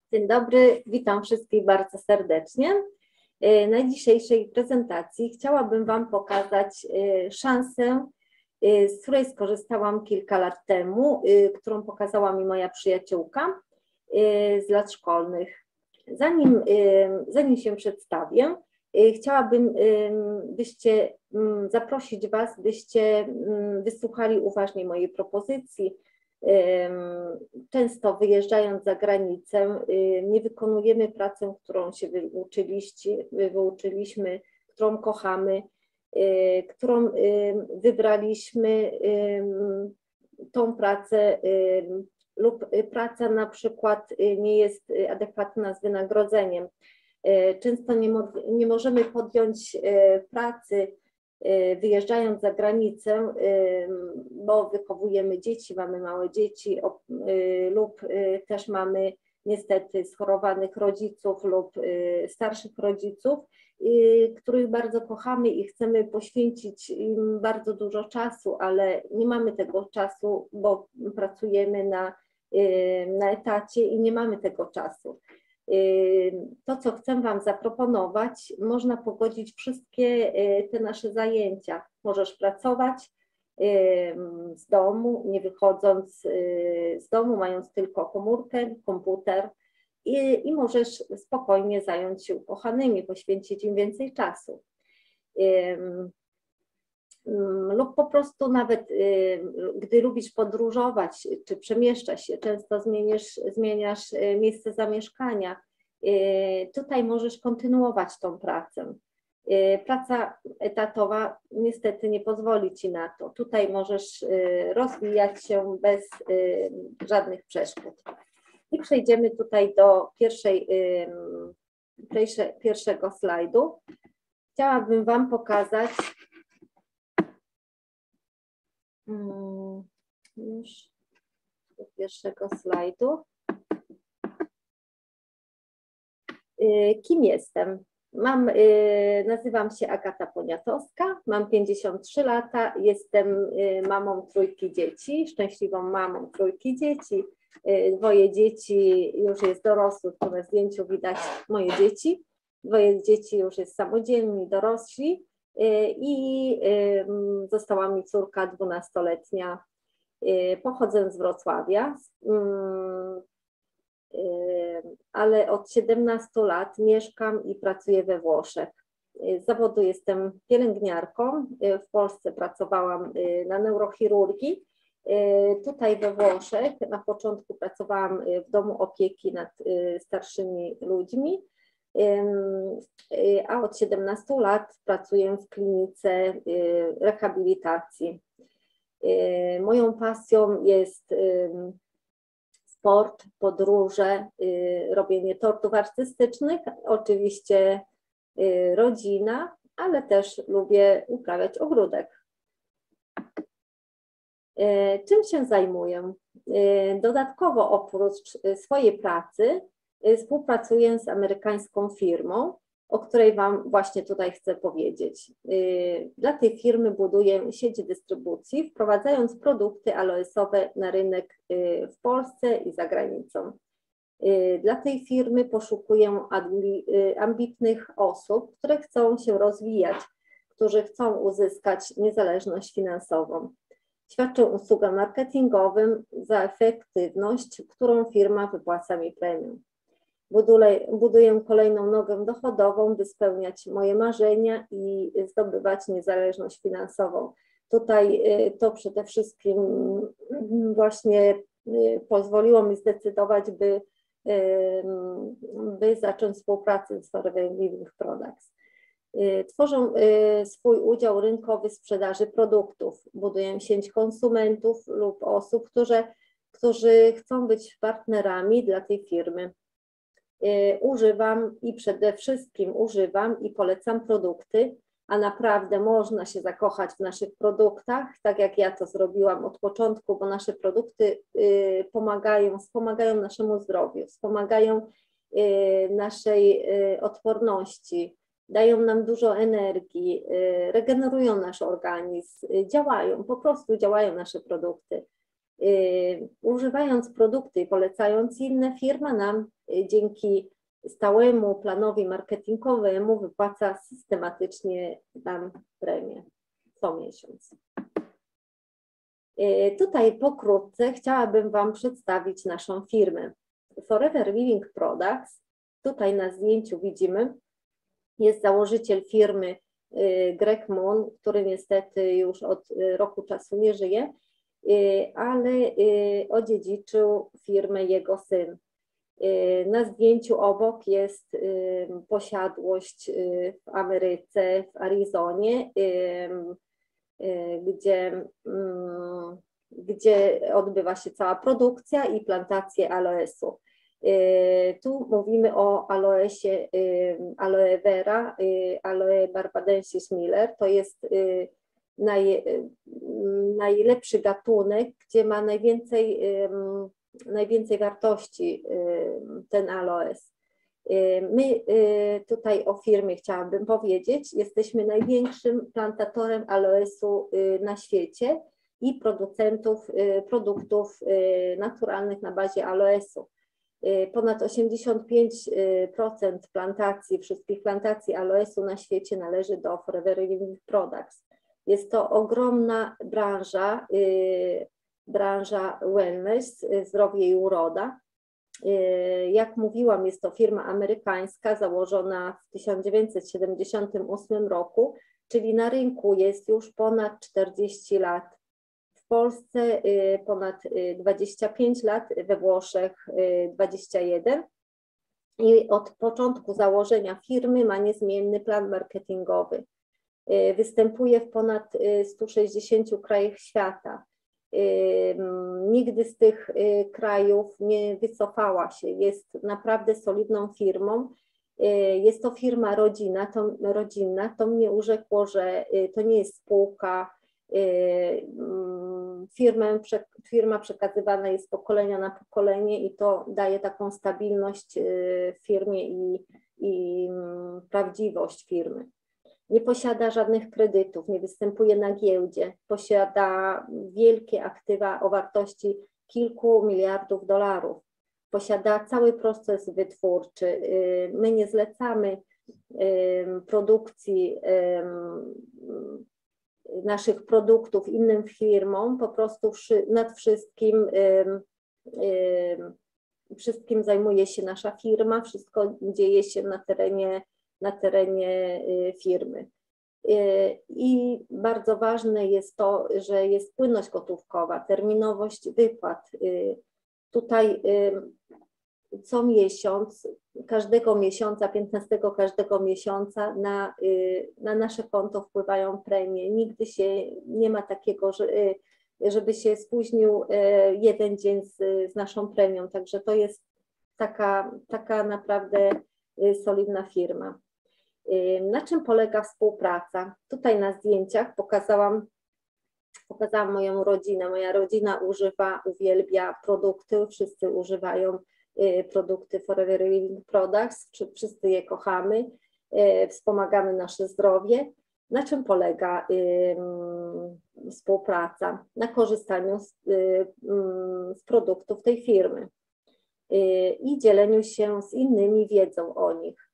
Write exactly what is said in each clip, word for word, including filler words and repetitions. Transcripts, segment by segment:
Dzień dobry, witam wszystkich bardzo serdecznie. Na dzisiejszej prezentacji chciałabym Wam pokazać szansę, z której skorzystałam kilka lat temu, którą pokazała mi moja przyjaciółka z lat szkolnych. Zanim, zanim się przedstawię, chciałabym byście, zaprosić Was, byście wysłuchali uważnie mojej propozycji. Często wyjeżdżając za granicę nie wykonujemy pracy, którą się wyuczyliście, wyuczyliśmy, którą kochamy, którą wybraliśmy, tą pracę lub praca na przykład nie jest adekwatna z wynagrodzeniem. Często nie, mo nie możemy podjąć pracy wyjeżdżając za granicę, bo wychowujemy dzieci, mamy małe dzieci lub też mamy niestety schorowanych rodziców lub starszych rodziców, których bardzo kochamy i chcemy poświęcić im bardzo dużo czasu, ale nie mamy tego czasu, bo pracujemy na, na etacie i nie mamy tego czasu. To, co chcę Wam zaproponować, można pogodzić wszystkie te nasze zajęcia. Możesz pracować z domu, nie wychodząc z domu, mając tylko komórkę, komputer i, i możesz spokojnie zająć się ukochanymi, poświęcić im więcej czasu. Lub po prostu nawet, gdy lubisz podróżować czy przemieszczać się, często zmieniasz, zmieniasz miejsce zamieszkania, tutaj możesz kontynuować tą pracę. Praca etatowa niestety nie pozwoli Ci na to. Tutaj możesz rozwijać się bez żadnych przeszkód. I przejdziemy tutaj do pierwszej, pierwszego slajdu. Chciałabym Wam pokazać już do pierwszego slajdu. Kim jestem? Mam, nazywam się Agata Poniatowska, mam pięćdziesiąt trzy lata, jestem mamą trójki dzieci, szczęśliwą mamą trójki dzieci. Dwoje dzieci już jest dorosłych, tu na zdjęciu widać moje dzieci. Dwoje dzieci już jest samodzielni, dorośli. I została mi córka dwunastoletnia. Pochodzę z Wrocławia, ale od siedemnastu lat mieszkam i pracuję we Włoszech. Z zawodu jestem pielęgniarką. W Polsce pracowałam na neurochirurgii. Tutaj we Włoszech na początku pracowałam w domu opieki nad starszymi ludźmi, a od siedemnastu lat pracuję w klinice rehabilitacji. Moją pasją jest sport, podróże, robienie tortów artystycznych, oczywiście rodzina, ale też lubię uprawiać ogródek. Czym się zajmuję? Dodatkowo oprócz swojej pracy współpracuję z amerykańską firmą, o której Wam właśnie tutaj chcę powiedzieć. Dla tej firmy buduję sieć dystrybucji, wprowadzając produkty aloesowe na rynek w Polsce i za granicą. Dla tej firmy poszukuję ambitnych osób, które chcą się rozwijać, którzy chcą uzyskać niezależność finansową. Świadczę usługę marketingową za efektywność, którą firma wypłaca mi premię. Buduję kolejną nogę dochodową, by spełniać moje marzenia i zdobywać niezależność finansową. Tutaj to przede wszystkim właśnie pozwoliło mi zdecydować, by, by zacząć współpracę z Forever Living Products. Tworzę swój udział rynkowy w sprzedaży produktów. Buduję sieć konsumentów lub osób, którzy, którzy chcą być partnerami dla tej firmy. Używam i przede wszystkim używam i polecam produkty, a naprawdę można się zakochać w naszych produktach, tak jak ja to zrobiłam od początku, bo nasze produkty pomagają, wspomagają naszemu zdrowiu, wspomagają naszej odporności, dają nam dużo energii, regenerują nasz organizm, działają, po prostu działają nasze produkty. Używając produkty i polecając inne, firma nam dzięki stałemu planowi marketingowemu wypłaca systematycznie nam premię co miesiąc. Tutaj pokrótce chciałabym Wam przedstawić naszą firmę. Forever Living Products, tutaj na zdjęciu widzimy, jest założyciel firmy Greg Moon, który niestety już od roku czasu nie żyje, ale odziedziczył firmę jego syn. Na zdjęciu obok jest posiadłość w Ameryce, w Arizonie, gdzie, gdzie odbywa się cała produkcja i plantacje aloesu. Tu mówimy o aloesie, aloe vera, aloe barbadensis miller. To jest naj, najlepszy gatunek, gdzie ma najwięcej, najwięcej wartości ten aloes. My tutaj o firmie chciałabym powiedzieć, jesteśmy największym plantatorem aloesu na świecie i producentów produktów naturalnych na bazie aloesu. Ponad osiemdziesiąt pięć procent plantacji, wszystkich plantacji aloesu na świecie należy do Forever Living Products. Jest to ogromna branża, branża wellness, zdrowie i uroda. Jak mówiłam, jest to firma amerykańska założona w tysiąc dziewięćset siedemdziesiątym ósmym roku, czyli na rynku jest już ponad czterdzieści lat. W Polsce ponad dwadzieścia pięć lat, we Włoszech dwadzieścia jeden. I od początku założenia firmy ma niezmienny plan marketingowy. Występuje w ponad stu sześćdziesięciu krajach świata. Nigdy z tych krajów nie wycofała się, jest naprawdę solidną firmą. Jest to firma rodzina, to, rodzinna, to mnie urzekło, że to nie jest spółka. Firmę, firma przekazywana jest z pokolenia na pokolenie i to daje taką stabilność firmie i, i prawdziwość firmy. Nie posiada żadnych kredytów, nie występuje na giełdzie, posiada wielkie aktywa o wartości kilku miliardów dolarów, posiada cały proces wytwórczy. My nie zlecamy produkcji naszych produktów innym firmom, po prostu nad wszystkim, wszystkim zajmuje się nasza firma, wszystko dzieje się na terenie na terenie firmy. I bardzo ważne jest to, że jest płynność gotówkowa, terminowość wypłat. Tutaj co miesiąc, każdego miesiąca, piętnastego każdego miesiąca na, na nasze konto wpływają premie. Nigdy się nie ma takiego, że, żeby się spóźnił jeden dzień z, z naszą premią. Także to jest taka, taka naprawdę solidna firma. Na czym polega współpraca? Tutaj na zdjęciach pokazałam, pokazałam moją rodzinę. Moja rodzina używa, uwielbia produkty, wszyscy używają produkty Forever Living Products, wszyscy je kochamy, wspomagamy nasze zdrowie. Na czym polega współpraca? Na korzystaniu z, z produktów tej firmy i dzieleniu się z innymi wiedzą o nich.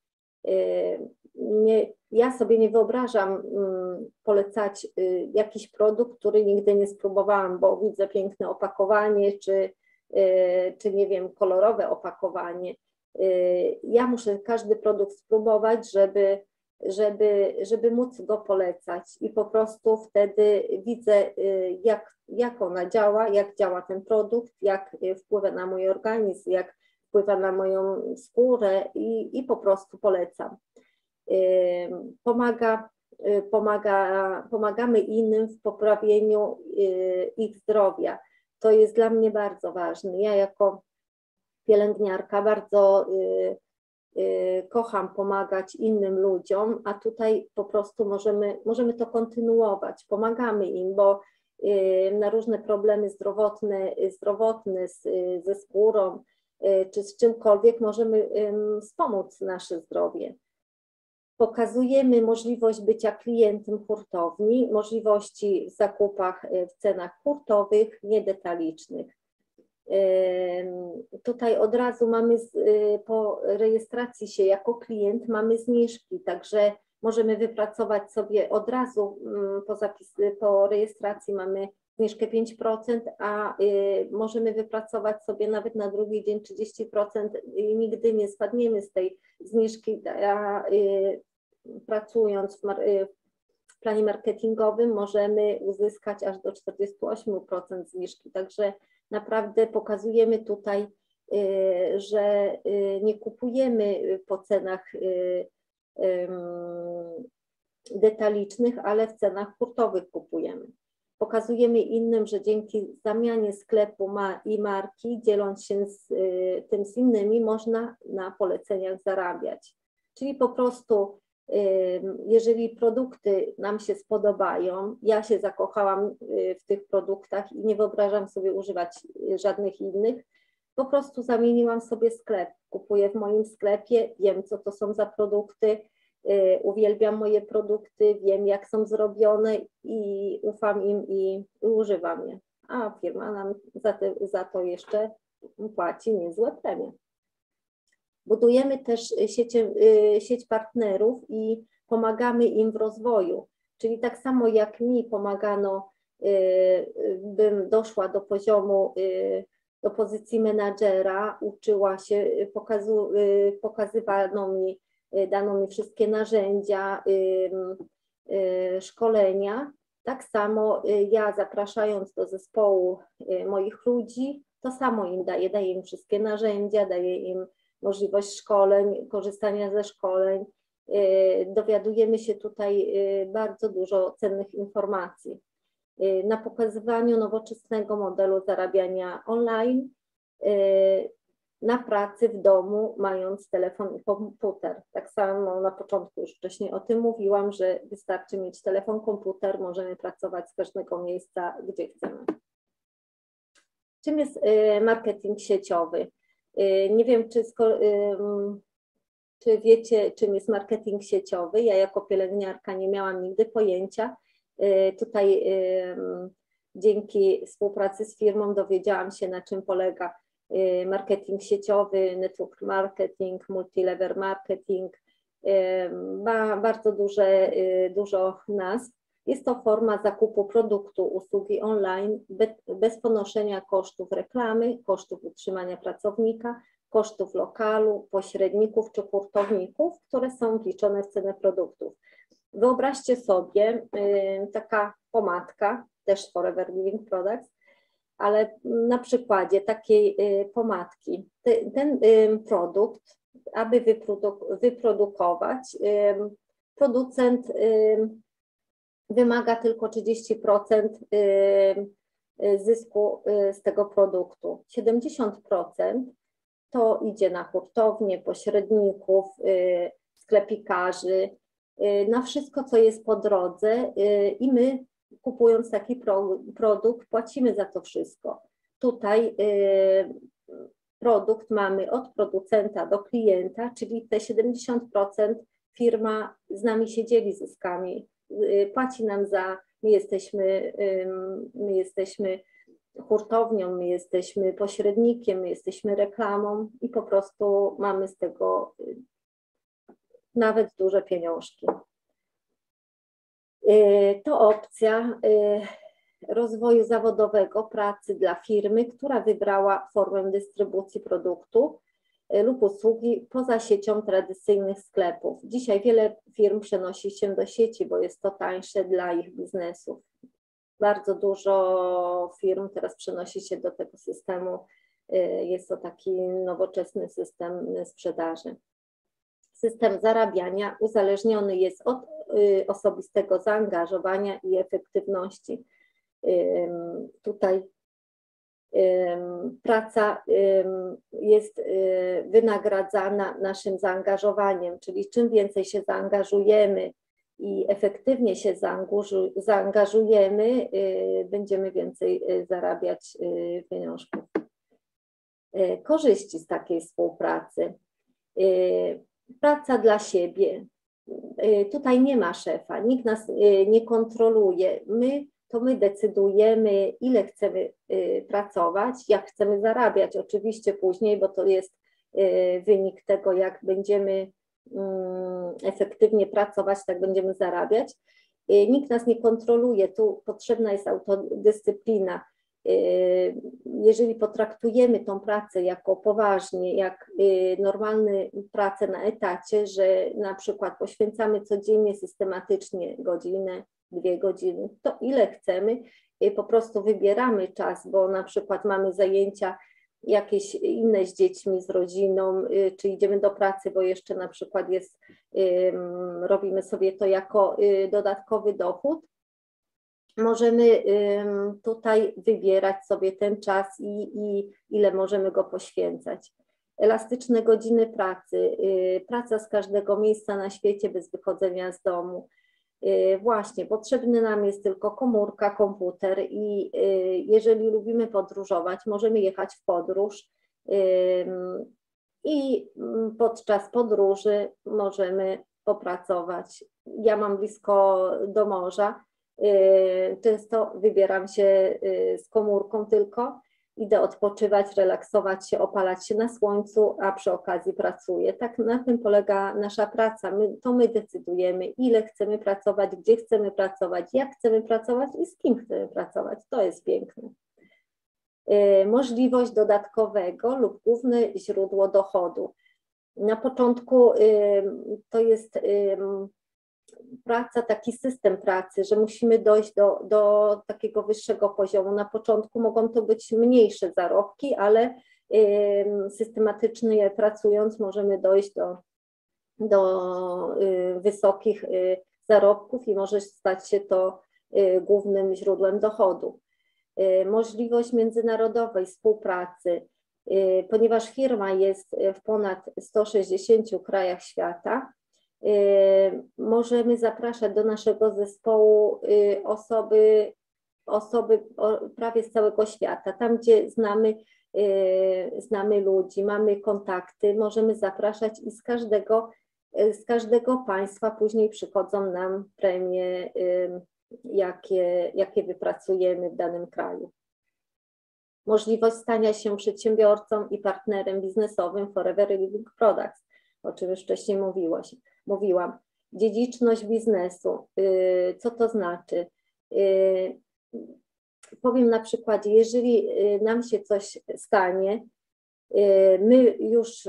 Nie, ja sobie nie wyobrażam um, polecać y, jakiś produkt, który nigdy nie spróbowałam, bo widzę piękne opakowanie, czy, y, czy nie wiem, kolorowe opakowanie. Y, ja muszę każdy produkt spróbować, żeby, żeby, żeby móc go polecać i po prostu wtedy widzę, y, jak, jak ona działa, jak działa ten produkt, jak wpływa na mój organizm, jak wpływa na moją skórę i, i po prostu polecam. Pomaga, pomaga, pomagamy innym w poprawieniu ich zdrowia. To jest dla mnie bardzo ważne. Ja jako pielęgniarka bardzo kocham pomagać innym ludziom, a tutaj po prostu możemy, możemy to kontynuować. Pomagamy im, bo na różne problemy zdrowotne, zdrowotne z, ze skórą czy z czymkolwiek możemy wspomóc nasze zdrowie. Pokazujemy możliwość bycia klientem hurtowni, możliwości w zakupach w cenach hurtowych, niedetalicznych. Tutaj od razu mamy, po rejestracji się jako klient, mamy zniżki, także możemy wypracować sobie od razu po, zapis, po rejestracji mamy zniżkę pięć procent, a możemy wypracować sobie nawet na drugi dzień trzydzieści procent i nigdy nie spadniemy z tej zniżki, a pracując w, w planie marketingowym możemy uzyskać aż do czterdziestu ośmiu procent zniżki, także naprawdę pokazujemy tutaj, że nie kupujemy po cenach detalicznych, ale w cenach hurtowych kupujemy. Pokazujemy innym, że dzięki zamianie sklepu ma i marki, dzieląc się z tym z innymi, można na poleceniach zarabiać. Czyli po prostu, jeżeli produkty nam się spodobają, ja się zakochałam w tych produktach i nie wyobrażam sobie używać żadnych innych, po prostu zamieniłam sobie sklep. Kupuję w moim sklepie, wiem, co to są za produkty, uwielbiam moje produkty, wiem, jak są zrobione i ufam im i używam je. A firma nam za, te, za to jeszcze płaci niezłe premie. Budujemy też siecie, sieć partnerów i pomagamy im w rozwoju. Czyli tak samo jak mi pomagano, bym doszła do poziomu, do pozycji menadżera, uczyła się, pokazu, pokazywano mi, dano mi wszystkie narzędzia, szkolenia. Tak samo ja, zapraszając do zespołu moich ludzi, to samo im daję, daję im wszystkie narzędzia, daję im możliwość szkoleń, korzystania ze szkoleń. Dowiadujemy się tutaj bardzo dużo cennych informacji. Na pokazywaniu nowoczesnego modelu zarabiania online, na pracy w domu, mając telefon i komputer. Tak samo na początku już wcześniej o tym mówiłam, że wystarczy mieć telefon, komputer, możemy pracować z każdego miejsca, gdzie chcemy. Czym jest marketing sieciowy? Nie wiem, czy, czy wiecie, czym jest marketing sieciowy. Ja jako pielęgniarka nie miałam nigdy pojęcia. Tutaj dzięki współpracy z firmą dowiedziałam się, na czym polega marketing sieciowy, network marketing, multilevel marketing. Ma bardzo duże, dużo nazw. Jest to forma zakupu produktu, usługi online bez ponoszenia kosztów reklamy, kosztów utrzymania pracownika, kosztów lokalu, pośredników czy hurtowników, które są wliczone w cenę produktów. Wyobraźcie sobie taka pomadka, też Forever Living Products, ale na przykładzie takiej pomadki, ten produkt, aby wyproduk- wyprodukować, producent wymaga tylko trzydzieści procent zysku z tego produktu. siedemdziesiąt procent to idzie na hurtownię, pośredników, sklepikarzy, na wszystko, co jest po drodze i my, kupując taki pro, produkt, płacimy za to wszystko. Tutaj produkt mamy od producenta do klienta, czyli te siedemdziesiąt procent firma z nami się dzieli zyskami. Płaci nam za, my jesteśmy, my jesteśmy hurtownią, my jesteśmy pośrednikiem, my jesteśmy reklamą i po prostu mamy z tego nawet duże pieniążki. To opcja rozwoju zawodowego pracy dla firmy, która wybrała formę dystrybucji produktu lub usługi poza siecią tradycyjnych sklepów. Dzisiaj wiele firm przenosi się do sieci, bo jest to tańsze dla ich biznesów. Bardzo dużo firm teraz przenosi się do tego systemu. Jest to taki nowoczesny system sprzedaży. System zarabiania uzależniony jest od osobistego zaangażowania i efektywności. Tutaj praca jest wynagradzana naszym zaangażowaniem, czyli czym więcej się zaangażujemy i efektywnie się zaangażujemy, będziemy więcej zarabiać pieniążków. Korzyści z takiej współpracy. Praca dla siebie. tutaj nie ma szefa, nikt nas nie kontroluje. My, to my decydujemy, ile chcemy pracować, jak chcemy zarabiać. Oczywiście później, bo to jest wynik tego, jak będziemy efektywnie pracować, tak będziemy zarabiać. Nikt nas nie kontroluje, tu potrzebna jest autodyscyplina. Jeżeli potraktujemy tą pracę jako poważnie, jak normalną pracę na etacie, że na przykład poświęcamy codziennie systematycznie godzinę, dwie godziny, to ile chcemy, po prostu wybieramy czas, bo na przykład mamy zajęcia jakieś inne z dziećmi, z rodziną, czy idziemy do pracy, bo jeszcze na przykład jest, robimy sobie to jako dodatkowy dochód, możemy tutaj wybierać sobie ten czas i, i ile możemy go poświęcać. Elastyczne godziny pracy, praca z każdego miejsca na świecie bez wychodzenia z domu. Właśnie, potrzebny nam jest tylko komórka, komputer i jeżeli lubimy podróżować, możemy jechać w podróż i podczas podróży możemy popracować. Ja mam blisko do morza, często wybieram się z komórką tylko, idę odpoczywać, relaksować się, opalać się na słońcu, a przy okazji pracuję. Tak na tym polega nasza praca. My, to my decydujemy, ile chcemy pracować, gdzie chcemy pracować, jak chcemy pracować i z kim chcemy pracować. To jest piękne. Możliwość dodatkowego lub główne źródło dochodu. Na początku to jest praca, taki system pracy, że musimy dojść do, do takiego wyższego poziomu. Na początku mogą to być mniejsze zarobki, ale y, systematycznie pracując możemy dojść do, do y, wysokich y, zarobków i może stać się to y, głównym źródłem dochodu. Y, możliwość międzynarodowej współpracy, y, ponieważ firma jest w ponad stu sześćdziesięciu krajach świata, możemy zapraszać do naszego zespołu osoby, osoby prawie z całego świata. Tam, gdzie znamy, znamy ludzi, mamy kontakty, możemy zapraszać i z każdego, z każdego państwa później przychodzą nam premie, jakie, jakie wypracujemy w danym kraju. Możliwość stania się przedsiębiorcą i partnerem biznesowym Forever Living Products, o czym już wcześniej mówiłaś. Mówiłam, dziedziczność biznesu, co to znaczy? Powiem na przykładzie, jeżeli nam się coś stanie, my już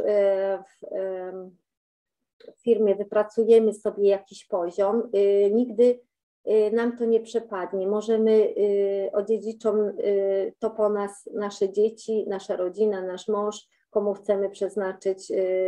w firmie wypracujemy sobie jakiś poziom, nigdy nam to nie przepadnie, możemy, odziedziczą to po nas nasze dzieci, nasza rodzina, nasz mąż, komu chcemy przeznaczyć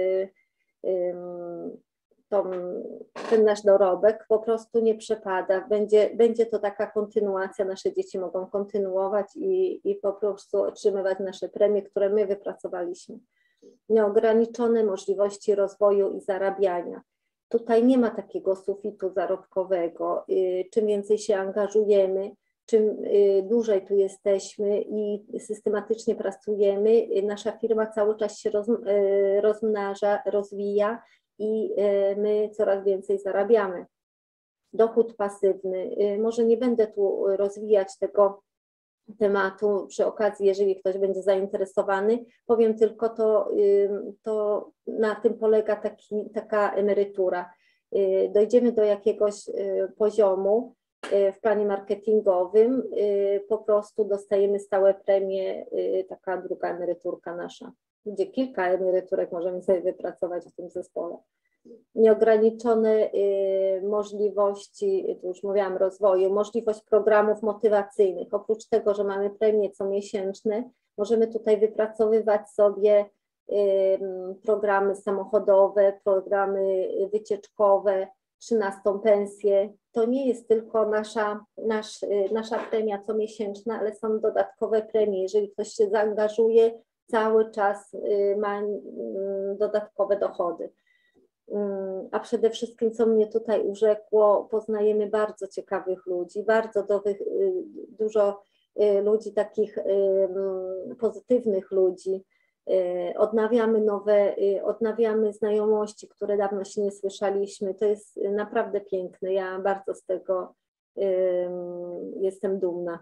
Tą, ten nasz dorobek, po prostu nie przepada. Będzie, będzie to taka kontynuacja, nasze dzieci mogą kontynuować i, i po prostu otrzymywać nasze premie, które my wypracowaliśmy. Nieograniczone możliwości rozwoju i zarabiania. Tutaj nie ma takiego sufitu zarobkowego. Czym więcej się angażujemy, czym dłużej tu jesteśmy i systematycznie pracujemy, nasza firma cały czas się roz, rozmnaża, rozwija i my coraz więcej zarabiamy. Dochód pasywny. Może nie będę tu rozwijać tego tematu przy okazji, jeżeli ktoś będzie zainteresowany. Powiem tylko, to, to na tym polega taki, taka emerytura. Dojdziemy do jakiegoś poziomu w planie marketingowym, po prostu dostajemy stałe premie, taka druga emeryturka nasza, gdzie kilka emeryturek możemy sobie wypracować w tym zespole. Nieograniczone możliwości, tu już mówiłam, rozwoju, możliwość programów motywacyjnych. Oprócz tego, że mamy premie comiesięczne, możemy tutaj wypracowywać sobie programy samochodowe, programy wycieczkowe, trzynastą pensję. To nie jest tylko nasza, nasz, nasza premia comiesięczna, ale są dodatkowe premie. Jeżeli ktoś się zaangażuje, cały czas ma dodatkowe dochody. A przede wszystkim, co mnie tutaj urzekło, poznajemy bardzo ciekawych ludzi, bardzo dowych, dużo ludzi, takich pozytywnych ludzi. odnawiamy nowe, odnawiamy znajomości, które dawno się nie słyszeliśmy. To jest naprawdę piękne. Ja bardzo z tego jestem dumna.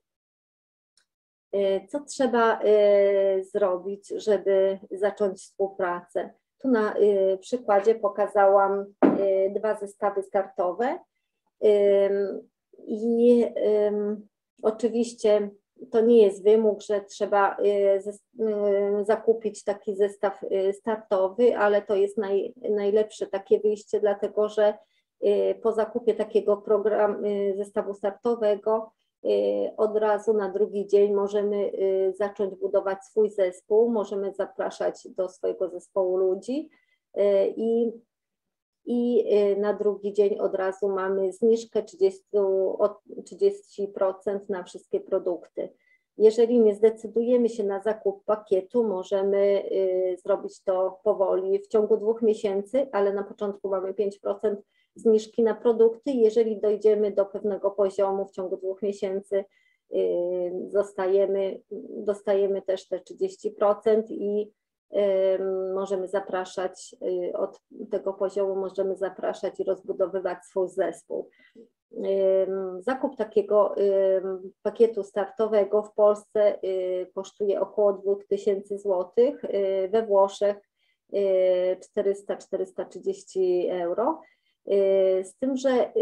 Co trzeba zrobić, żeby zacząć współpracę? Tu na przykładzie pokazałam dwa zestawy startowe i oczywiście to nie jest wymóg, że trzeba zakupić taki zestaw startowy, ale to jest naj, najlepsze takie wyjście, dlatego że po zakupie takiego program, zestawu startowego od razu na drugi dzień możemy zacząć budować swój zespół, możemy zapraszać do swojego zespołu ludzi i, i na drugi dzień od razu mamy zniżkę trzydzieści procent na wszystkie produkty. Jeżeli nie zdecydujemy się na zakup pakietu, możemy zrobić to powoli w ciągu dwóch miesięcy, ale na początku mamy pięć procent zniżki na produkty. Jeżeli dojdziemy do pewnego poziomu w ciągu dwóch miesięcy, zostajemy, dostajemy też te trzydzieści procent i możemy zapraszać, od tego poziomu możemy zapraszać i rozbudowywać swój zespół. Zakup takiego pakietu startowego w Polsce kosztuje około dwa tysiące złotych, we Włoszech czterysta do czterystu trzydziestu euro. Z tym, że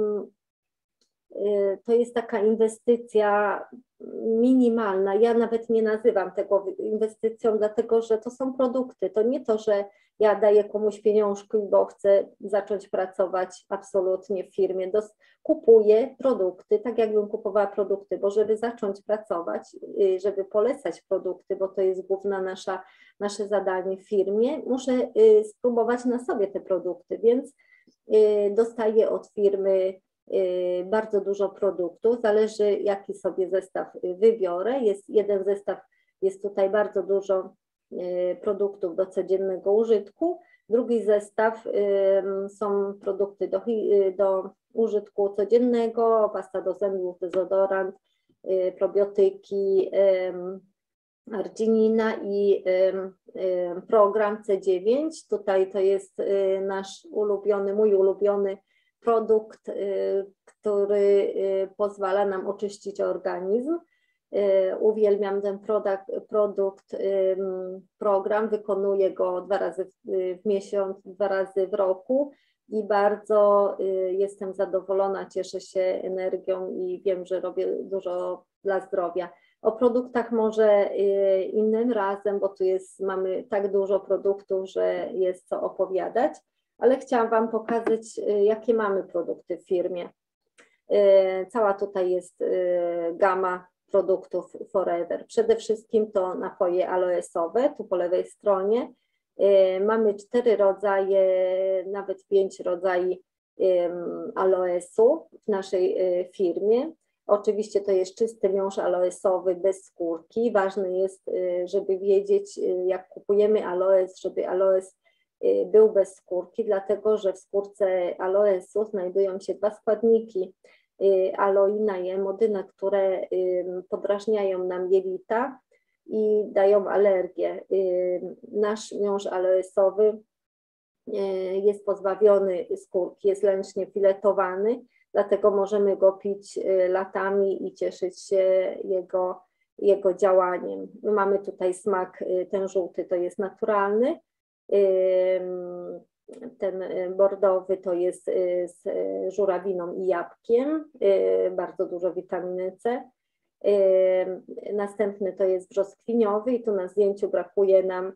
to jest taka inwestycja minimalna. Ja nawet nie nazywam tego inwestycją, dlatego że to są produkty. To nie to, że ja daję komuś pieniążki, bo chcę zacząć pracować absolutnie w firmie. Dos kupuję produkty, tak jakbym kupowała produkty, bo żeby zacząć pracować, żeby polecać produkty, bo to jest główna nasza, nasze zadanie w firmie, muszę spróbować na sobie te produkty, więc dostaję od firmy bardzo dużo produktów, zależy jaki sobie zestaw wybiorę. Jest jeden zestaw, jest tutaj bardzo dużo produktów do codziennego użytku, drugi zestaw są produkty do, do użytku codziennego, pasta do zębów, dezodorant, probiotyki, arginina i program C dziewięć. Tutaj to jest nasz ulubiony, mój ulubiony produkt, który pozwala nam oczyścić organizm. Uwielbiam ten produkt, produkt, program, wykonuję go dwa razy w miesiąc, dwa razy w roku i bardzo jestem zadowolona, cieszę się energią i wiem, że robię dużo dla zdrowia. O produktach może innym razem, bo tu jest, mamy tak dużo produktów, że jest co opowiadać, ale chciałam Wam pokazać, jakie mamy produkty w firmie. Cała tutaj jest gama produktów Forever. Przede wszystkim to napoje aloesowe, tu po lewej stronie. Mamy cztery rodzaje, nawet pięć rodzajów aloesu w naszej firmie. Oczywiście to jest czysty miąższ aloesowy bez skórki. Ważne jest, żeby wiedzieć, jak kupujemy aloes, żeby aloes był bez skórki, dlatego że w skórce aloesu znajdują się dwa składniki, aloina i emodyna, które podrażniają nam jelita i dają alergię. Nasz miąższ aloesowy jest pozbawiony skórki, jest ręcznie filetowany, dlatego możemy go pić latami i cieszyć się jego, jego działaniem. Mamy tutaj smak, ten żółty to jest naturalny, ten bordowy to jest z żurawiną i jabłkiem, bardzo dużo witaminy C. Następny to jest brzoskwiniowy i tu na zdjęciu brakuje nam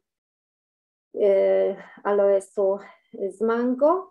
aloesu z mango.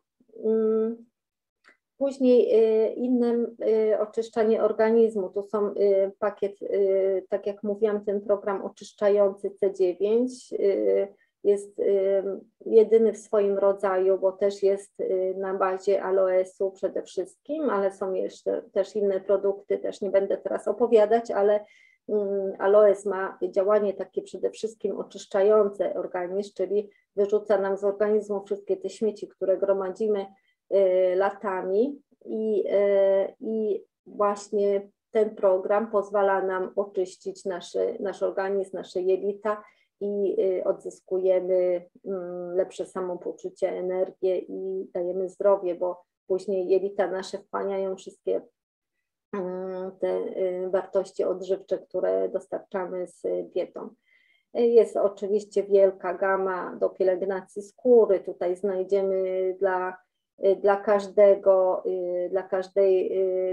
Później inne oczyszczanie organizmu, tu są pakiet, tak jak mówiłam, ten program oczyszczający C dziewięć, jest jedyny w swoim rodzaju, bo też jest na bazie aloesu przede wszystkim, ale są jeszcze też inne produkty, też nie będę teraz opowiadać, ale aloes ma działanie takie przede wszystkim oczyszczające organizm, czyli wyrzuca nam z organizmu wszystkie te śmieci, które gromadzimy latami i, i właśnie ten program pozwala nam oczyścić nasze, nasz organizm, nasze jelita i odzyskujemy lepsze samopoczucie, energię i dajemy zdrowie, bo później jelita nasze wchłaniają wszystkie te wartości odżywcze, które dostarczamy z dietą. Jest oczywiście wielka gama do pielęgnacji skóry. Tutaj znajdziemy dla, dla każdego, dla każdej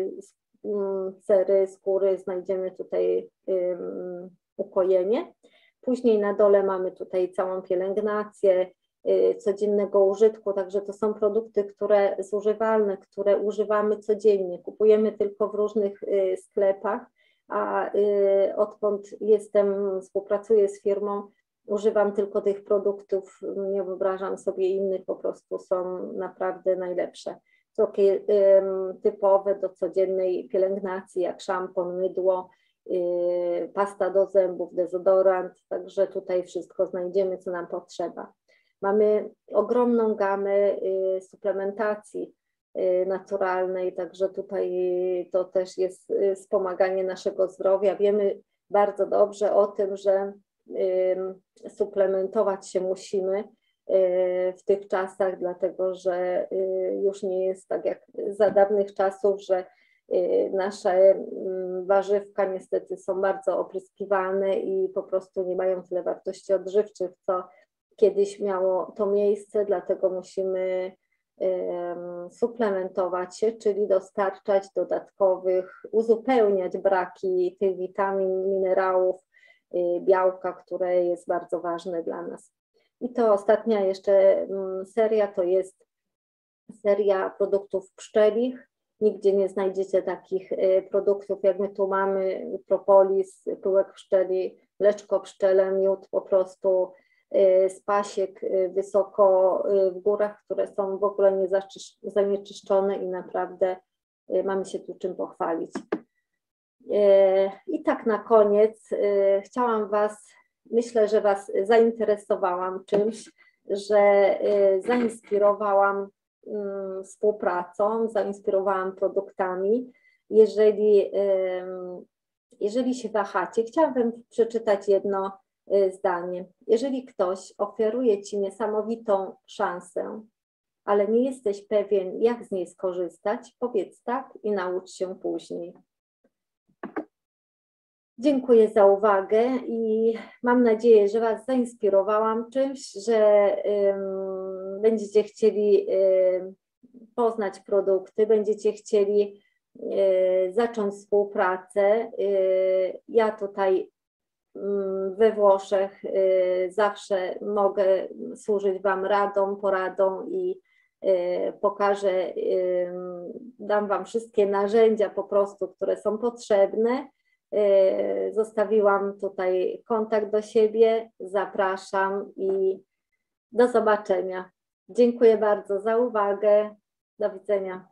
cery skóry znajdziemy tutaj ukojenie. Później na dole mamy tutaj całą pielęgnację codziennego użytku, także to są produkty, które zużywalne, które używamy codziennie, kupujemy tylko w różnych sklepach, a odkąd jestem, współpracuję z firmą, używam tylko tych produktów, nie wyobrażam sobie innych, po prostu są naprawdę najlepsze. Są takie typowe do codziennej pielęgnacji, jak szampon, mydło, pasta do zębów, dezodorant, także tutaj wszystko znajdziemy, co nam potrzeba. Mamy ogromną gamę suplementacji naturalnej, także tutaj to też jest wspomaganie naszego zdrowia. Wiemy bardzo dobrze o tym, że suplementować się musimy w tych czasach, dlatego że już nie jest tak jak za dawnych czasów, że nasze warzywka niestety są bardzo opryskiwane i po prostu nie mają tyle wartości odżywczych, co kiedyś miało to miejsce, dlatego musimy suplementować się, czyli dostarczać dodatkowych, uzupełniać braki tych witamin, minerałów, białka, które jest bardzo ważne dla nas. I to ostatnia jeszcze seria to jest seria produktów pszczelich. Nigdzie nie znajdziecie takich produktów, jak my tu mamy, propolis, pyłek pszczeli, mleczko pszczele, miód po prostu z pasiek wysoko w górach, które są w ogóle niezanieczyszczone i naprawdę mamy się tu czym pochwalić. I tak na koniec chciałam Was, myślę, że Was zainteresowałam czymś, że zainspirowałam współpracą, zainspirowałam produktami. Jeżeli, jeżeli się wahacie, chciałabym przeczytać jedno zdanie. Jeżeli ktoś oferuje Ci niesamowitą szansę, ale nie jesteś pewien, jak z niej skorzystać, powiedz tak i naucz się później. Dziękuję za uwagę i mam nadzieję, że Was zainspirowałam czymś, że um, będziecie chcieli um, poznać produkty, będziecie chcieli um, zacząć współpracę. Um, ja tutaj um, we Włoszech um, zawsze mogę służyć Wam radą, poradą i um, pokażę, um, dam Wam wszystkie narzędzia po prostu, które są potrzebne. Zostawiłam tutaj kontakt do siebie, zapraszam i do zobaczenia. Dziękuję bardzo za uwagę. Do widzenia.